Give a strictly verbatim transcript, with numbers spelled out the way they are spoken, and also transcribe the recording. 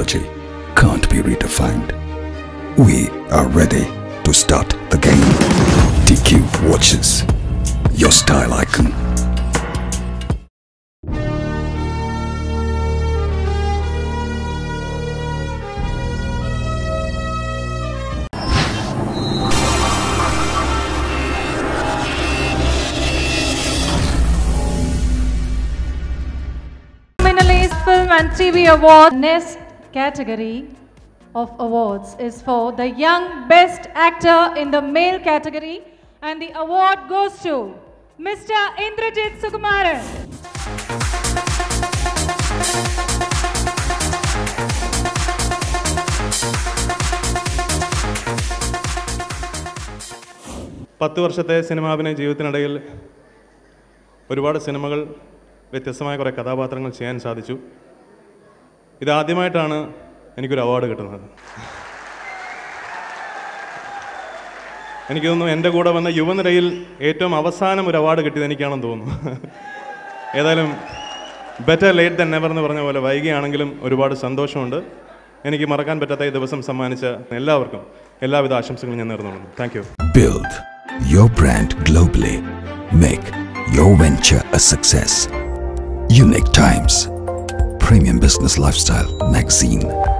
technology can't be redefined. We are ready to start the game. T Q Watches, your style icon. Minnalai's Film and T V Award. Next category of awards is for the Young Best Actor in the Male category, and the award goes to Mister Indrajith Sukumaran. പത്ത് വർഷത്തെ സിനിമാഭിനയ ജീവിതത്തിനിടയിൽ ഒരുപാട് സിനിമകൾ വ്യത്യസ്തമായ കുറേ കഥാപാത്രങ്ങൾ ചെയ്യാൻ സാധിച്ചു. ഇതാദ്യമായിട്ടാണ് എനിക്കൊരു അവാർഡ് കിട്ടുന്നത്. എനിക്ക് തോന്നുന്നു എൻ്റെ കൂടെ വന്ന യുവനിരയിൽ ഏറ്റവും അവസാനം ഒരു അവാർഡ് കിട്ടിയത് എനിക്കാണെന്ന് തോന്നുന്നു. ഏതായാലും ബെറ്റർ ലേറ്റ് ദാൻ നെവർ എന്ന് പറഞ്ഞ പോലെ വൈകിയാണെങ്കിലും ഒരുപാട് സന്തോഷമുണ്ട്. എനിക്ക് മറക്കാൻ പറ്റാത്ത ഈ ദിവസം സമ്മാനിച്ച എല്ലാവർക്കും എല്ലാവിധ ആശംസകളും ഞാൻ നേർന്നുകൊള്ളുന്നു. Thank you. Build your brand globally. Make your venture a success. Unique Times, Premium Business Lifestyle Magazine.